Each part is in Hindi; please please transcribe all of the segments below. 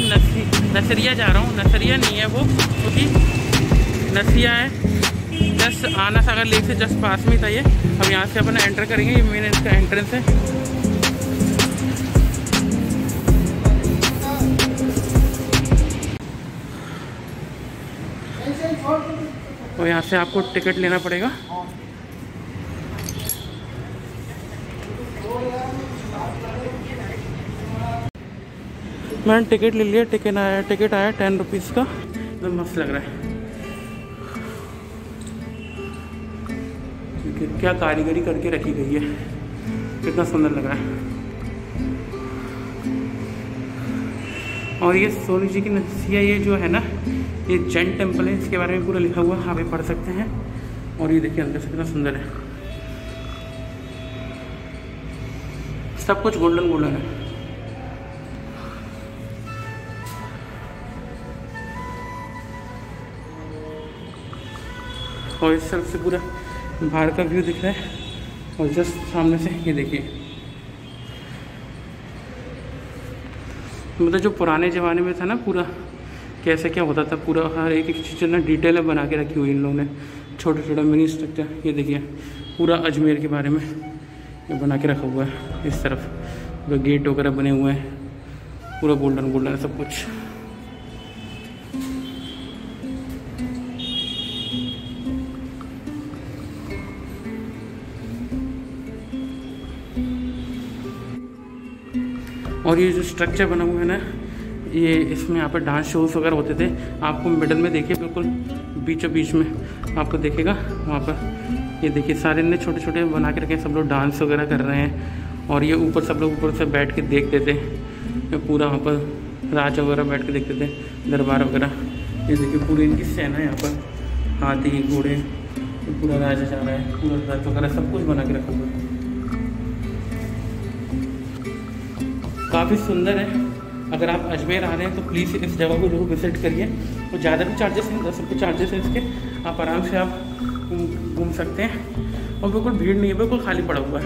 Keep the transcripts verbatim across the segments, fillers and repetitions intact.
नसी नसरिया जा रहा हूँ। नसरिया नहीं है वो, क्योंकि नसिया है। जस्ट आना सागर लेक से जस्ट पास में था ये। अब यहाँ से अपन एंटर करेंगे, ये मेन इसका एंट्रेंस है। और यहाँ से आपको टिकट लेना पड़ेगा। मैंने टिकट ले लिया। टिकट आया टिकट आया टेन रुपीज़ का। एकदम मस्त लग रहा है। क्या कारीगरी करके रखी गई है, कितना सुंदर लग रहा है। और ये सोनीजी की नसिया, ये जो है ना, ये जैन टेम्पल है। इसके बारे में पूरा लिखा हुआ है, आप ये पढ़ सकते हैं। और ये देखिए अंदर से कितना सुंदर है। सब कुछ गोल्डन गोल्डन है। और इस तरफ से पूरा बाहर का व्यू दिख रहा है। और जस्ट सामने से ये देखिए, मतलब जो पुराने ज़माने में था ना, पूरा कैसे क्या होता था, पूरा हर एक एक चीज़ ना डिटेल में बना के रखी हुई इन लोगों ने। छोटे छोटे मिनी स्ट्रक्चर, ये देखिए पूरा अजमेर के बारे में ये बना के रखा हुआ है। इस तरफ पूरा गेट वगैरह बने हुए हैं, पूरा गोल्डन गोल्डन सब कुछ। और ये जो स्ट्रक्चर बना हुआ है ना, ये इसमें यहाँ पर डांस शोज वगैरह होते थे। आपको मिडल में देखिए, बिल्कुल बीचों बीच में आपको देखेगा वहाँ पर। ये देखिए सारे ने छोटे छोटे बना के रखे हैं। सब लोग डांस वगैरह कर रहे हैं। और ये ऊपर सब लोग ऊपर से बैठ के देखते थे। पूरा वहाँ पर राज वगैरह बैठ के देखते थे, दरबार वगैरह। ये देखिए पूरी इनकी सेना है यहाँ पर, हाथी घोड़े, पूरा राजा जा रहा है, पूरा रथ वगैरह सब कुछ बना के रखा हुआ है। काफ़ी सुंदर है। अगर आप अजमेर आ रहे हैं तो प्लीज़ इस जगह को जरूर विजिट करिए। तो ज़्यादा भी चार्जेस नहीं, दस रुपये चार्जेस हैं इसके। आप आराम से आप घूम सकते हैं। और बिल्कुल भीड़ नहीं है, बिल्कुल खाली पड़ा हुआ है।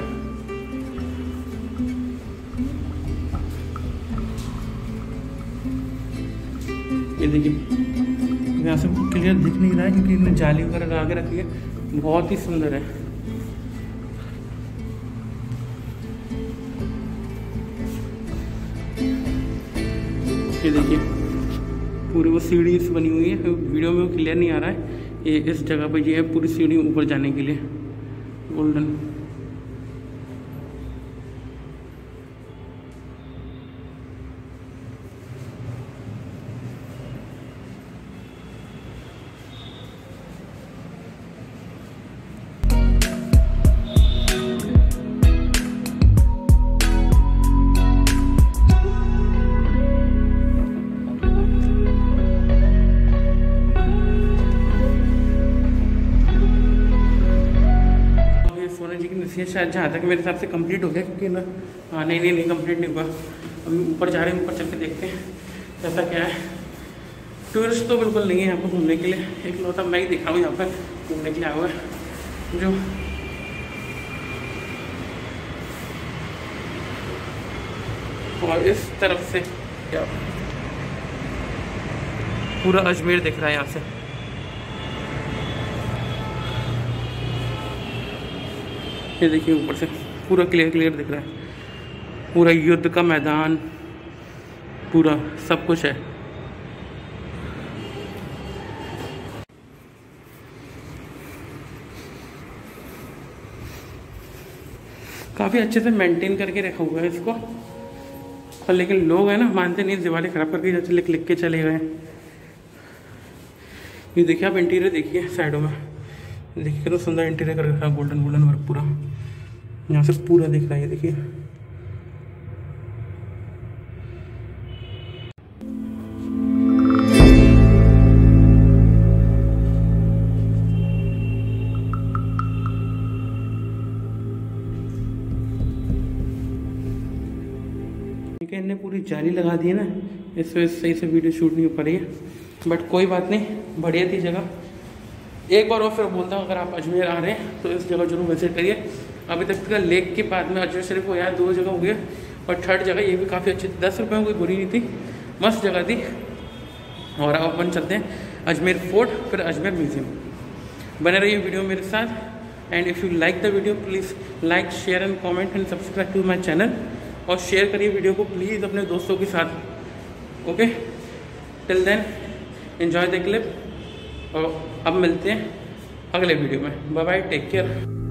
ये देखिए यहाँ से क्लियर दिख नहीं रहा है, क्योंकि इन्होंने जाली वगैरह लगा के रखी है। बहुत ही सुंदर है। ये देखिए पूरी वो सीढ़ी बनी हुई है। वीडियो में वो क्लियर नहीं आ रहा है। ये इस जगह पर ये है पूरी सीढ़ी ऊपर जाने के लिए, गोल्डन। शायद जहाँ तक मेरे हिसाब से कंप्लीट हो गया, क्योंकि ना हाँ नहीं नहीं नहीं कंप्लीट नहीं हुआ। अभी ऊपर जा रहे हैं, ऊपर चल के देखते हैं कैसा क्या है। टूरिस्ट तो बिल्कुल नहीं है यहाँ पर घूमने के लिए। एक लौता मैं ही दिखा हूँ यहाँ पर घूमने के लिए आया हुआ है। जो और इस तरफ से क्या पूरा अजमेर दिख रहा है यहाँ से। ये देखिए ऊपर से पूरा क्लियर क्लियर दिख रहा है। पूरा युद्ध का मैदान, पूरा सब कुछ है। काफ़ी अच्छे से मेंटेन करके रखा हुआ है इसको। और लेकिन लोग हैं ना, मानते नहीं, दिवाली खराब करके जाते, लिख लिख के चले गए। ये देखिए आप इंटीरियर देखिए साइडों में, देखिए कितना सुंदर इंटीरियर कर रखा है, गोल्डन गोल्डन वर्क पूरा यहाँ से पूरा दिख रहा है। ये देखिए इनने पूरी जाली लगा दी है ना, इस वजह से सही से वीडियो शूट नहीं हो पा रही है। बट कोई बात नहीं, बढ़िया थी जगह। एक बार और फिर बोलता हूँ, अगर आप अजमेर आ रहे हैं तो इस जगह जरूर विजिट करिए। अभी तक का लेक के बाद में अजमेर शरीफ को यार दो जगह हो गया, और थर्ड जगह ये भी काफ़ी अच्छी थी। दस रुपये में कोई बुरी नहीं थी, मस्त जगह थी। और अब अपन चलते हैं अजमेर फोर्ट, फिर अजमेर म्यूज़ियम। बने रहिए वीडियो मेरे साथ। And if you like the video please like share and comment and subscribe to my channel. और शेयर करिए वीडियो को प्लीज़ अपने दोस्तों के साथ। Okay, till then enjoy the clip. और अब मिलते हैं अगले वीडियो में। Bye bye, take care.